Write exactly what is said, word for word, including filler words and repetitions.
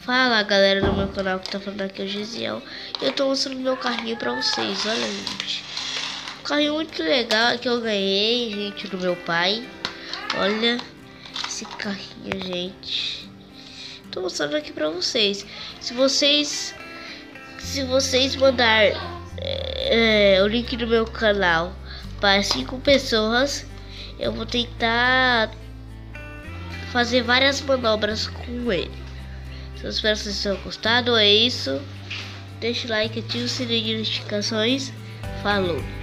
Fala galera do meu canal, que tá falando aqui é o Gesiel. Eu tô mostrando meu carrinho pra vocês, olha gente. Um carrinho muito legal que eu ganhei, gente, do meu pai. Olha esse carrinho, gente. Tô mostrando aqui pra vocês. Se vocês Se vocês mandar é, o link do meu canal para cinco pessoas, eu vou tentar fazer várias manobras com ele. Então, espero que vocês tenham gostado. É isso. Deixa o like, ativa o sininho de notificações. Falou!